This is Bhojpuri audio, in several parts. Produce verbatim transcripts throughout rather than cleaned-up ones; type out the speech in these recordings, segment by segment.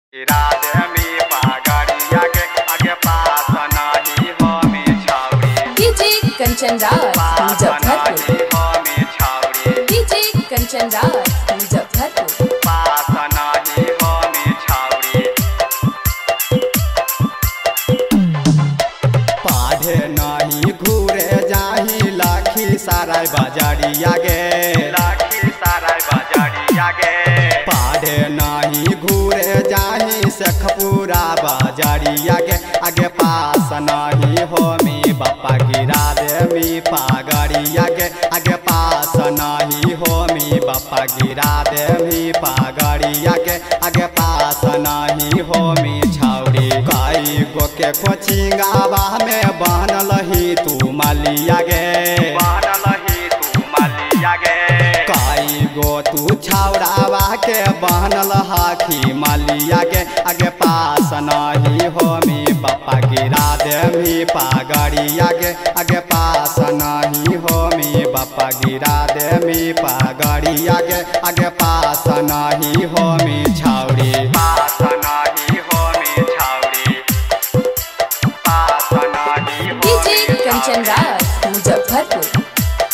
डीजे कंचन राज मुजफ्फरपुर। डीजे कंचन राज मुजफ्फरपुर। पाढ़े नहीं घूरे जाही लाखी साराय बाजारिया गे लाखी साराय बाजारिया गे पाढ़े नहीं घूरे जाही शेखपुरा बाजारिया गे आगे पास नहीं हो मी बापा गिरा दे मी पागड़िया गे आगे पास नहीं हो मी बापा गिरा दे मी पागड़िया गे आगे पास नहीं हो मी छावड़ी कई गो के कोचिंगावा में बनल ही तू मालिया गे बनल ही तू मालिया गे कई गो तू छावड़ावा के बनल हाखी मालिया गे आगे पास नहीं हो मी बापा गिरा दे मी पागड़िया गे आगे पास नहीं हो मी बापा गिरा दे मी पागड़िया गे आगे पास नहीं हो मी छावड़ी पास नहीं हो मी छावड़ी पास नहीं हो डीजे कंचन राज मुजफ्फरपुर।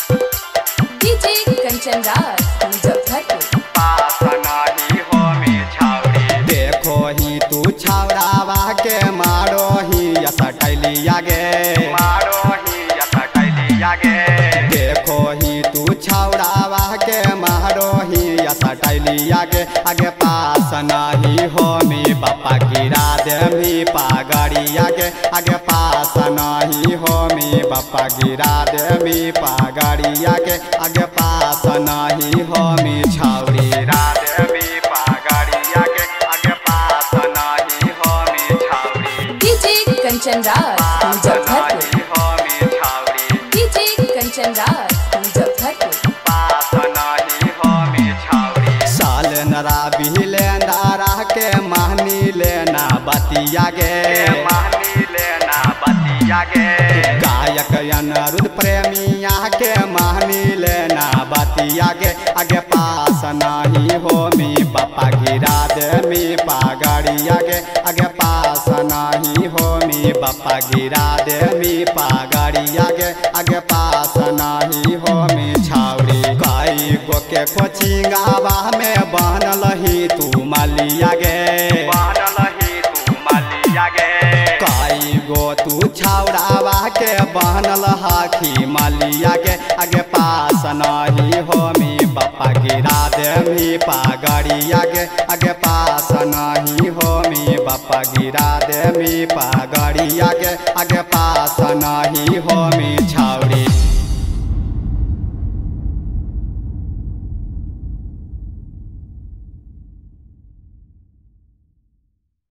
डीजे कंचन राज मुजफ्फरपुर। पास नहीं हो मी छावड़ी देखो ही तू छावड़ावा के मारो ही सटैलिया गे मारो ही सटैलिया गे देखो ही तू छावड़ावा के मारो ही सटैलिया गे आगे पास नहीं हो मी बापा गिरा दे मी पागड़िया गे आगे पास नहीं हो मी बापा गिरा दे मी पागड़िया गे आगे पास नहीं हो मी छावड़ी गिरा दे मी पागड़िया गे आगे पास नहीं हो मी छावड़ी डीजे कंचन राज मुजफ्फरपुर। हो मी छावड़ी डीजे कंचन राज मुजफ्फरपुर। पास नहीं हो मी छावड़ी साल नरा बिहलेंदारा के महनी लेना बतिया गे महनी लेना बतिया गे गायक अनिरुद्ध प्रेमिया के महनी लेना बतिया गे आगे पास नहीं हो मी बापा गिरा दे मी पागड़िया गे आगे पास नहीं हो मी बापा गिरा दे मी पागड़िया गे आगे पास नहीं हो मी छावड़ी कई गो के कोचिंगावा में बनल ही तू मालिया गे बनल ही तू मालिया गे कई गो तू छावड़ावा के बनल हाखी मालिया गे आगे पास नहीं हो मी बापा गिरा दे मी पागड़िया गे आगे पास नहीं हो मी बापा गिरा दे मी पागड़िया गे आगे पास नहीं हो